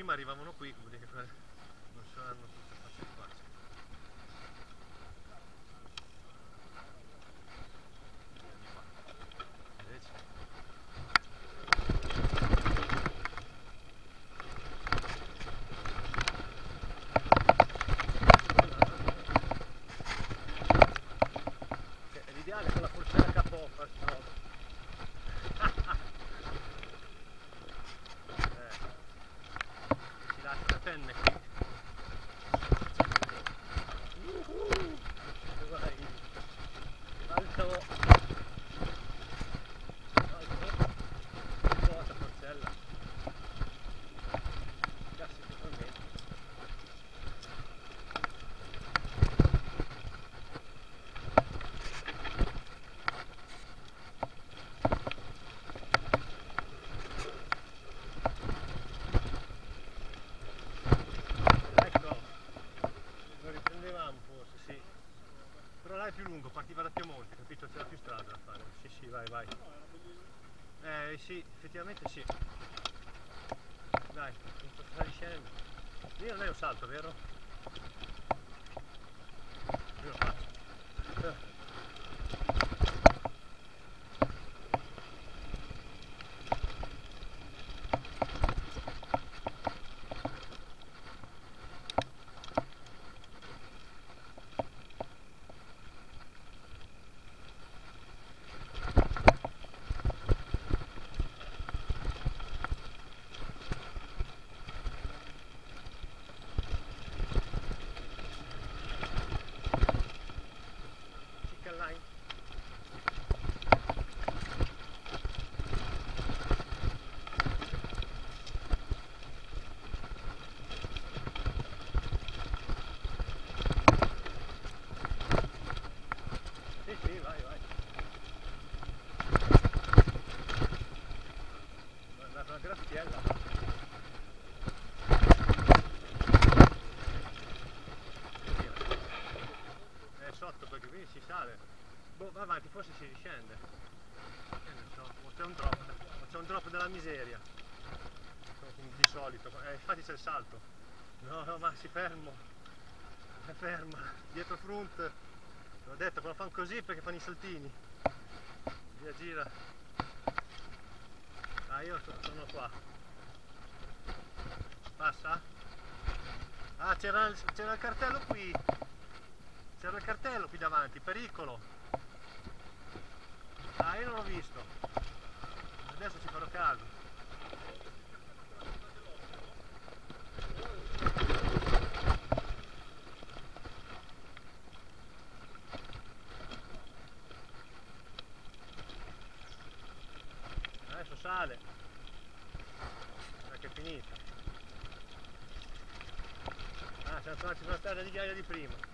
prima arrivavano qui, vuol dire che non saranno tutte facce facce. Invece. L'ideale è con la forcella capo questa roba. Si lascia la penne qui. Vai. Alto. Cosa forcella. Cazzo che tormento. Forse sì, però là è più lungo, partiva da Piemonte, capito? C'era più strada da fare. Sì, sì, vai, vai. Sì, effettivamente sì. Dai, sta scendendo. Lì non è un salto, vero? Io lo faccio. Sì, vai, vai. Una graffiella. È sotto perché qui si sale. Boh, va avanti, forse si riscende. Non so, o c'è un drop della miseria. Di solito. Infatti c'è il salto. No, no, ma si fermo. È ferma. Dietro front. L'ho detto, quando fanno così perché fanno i saltini. Via, gira. Ah, io sono qua. Passa? Ah, c'era il cartello qui. C'era il cartello qui davanti, pericolo. Ah, io non l'ho visto. Adesso ci farò caso. Adesso sale. Che è finita. Ah, siamo tornati sulla strada di ghiaia di prima.